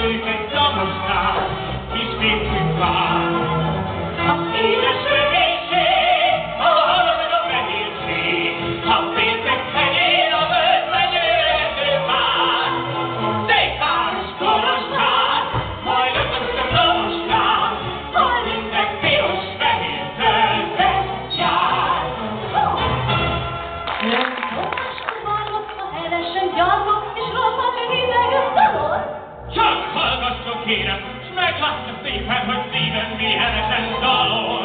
őket gyamosnál, kis végtünk vár. Az édes rögészség, a halad meg a fehérség, a pénzek fenyén a völgy menyőrhető pár. Szép város, kolozsvár, majd ötösztön romoskár, hol minden piros, fehér, zöldes jár. Gyarmat és rosszat idegen dalol? Csak hallgasson kérem, s meglátja szépen, hogy szívem mélyesen dalol.